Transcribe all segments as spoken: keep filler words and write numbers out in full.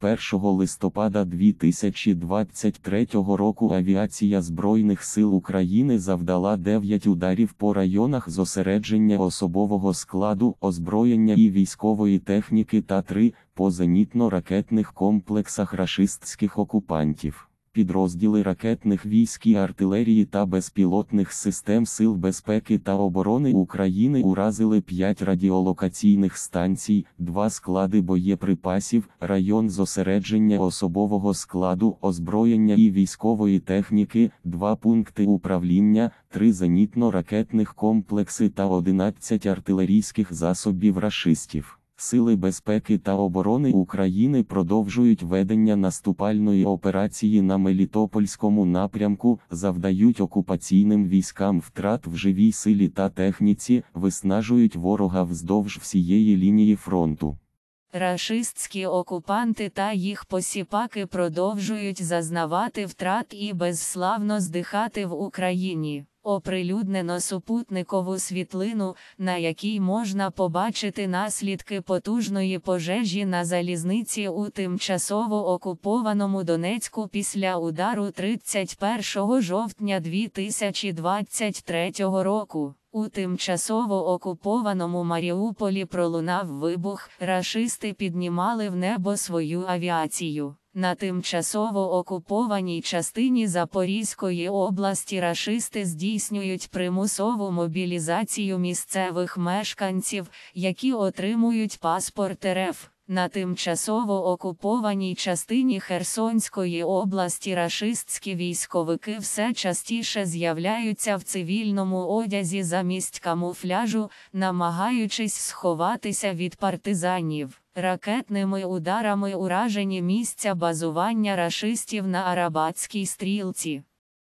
першого листопада дві тисячі двадцять третього року авіація Збройних сил України завдала дев'ять ударів по районах зосередження особового складу, озброєння і військової техніки та три – по зенітно-ракетних комплексах рашистських окупантів. Підрозділи ракетних військ і артилерії та безпілотних систем Сил безпеки та оборони України уразили п'ять радіолокаційних станцій, два склади боєприпасів, район зосередження особового складу, озброєння і військової техніки, два пункти управління, три зенітно-ракетних комплекси та одинадцять артилерійських засобів рашистів. Сили безпеки та оборони України продовжують ведення наступальної операції на Мелітопольському напрямку, завдають окупаційним військам втрат в живій силі та техніці, виснажують ворога вздовж всієї лінії фронту. Рашистські окупанти та їх посіпаки продовжують зазнавати втрат і безславно здихати в Україні. Оприлюднено супутникову світлину, на якій можна побачити наслідки потужної пожежі на залізниці у тимчасово окупованому Донецьку після удару тридцять першого жовтня дві тисячі двадцять третього року. У тимчасово окупованому Маріуполі пролунав вибух, рашисти піднімали в небо свою авіацію. На тимчасово окупованій частині Запорізької області рашисти здійснюють примусову мобілізацію місцевих мешканців, які отримують паспорт РФ. На тимчасово окупованій частині Херсонської області рашистські військовики все частіше з'являються в цивільному одязі замість камуфляжу, намагаючись сховатися від партизанів. Ракетними ударами уражені місця базування рашистів на Арабатській стрілці.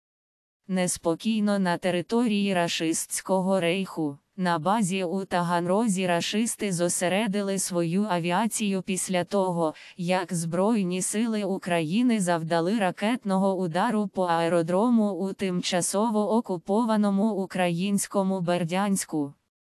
Неспокійно на території рашистського рейху. На базі у Таганрозі рашисти зосередили свою авіацію після того, як Збройні сили України завдали ракетного удару по аеродрому у тимчасово окупованому українському Бердянську.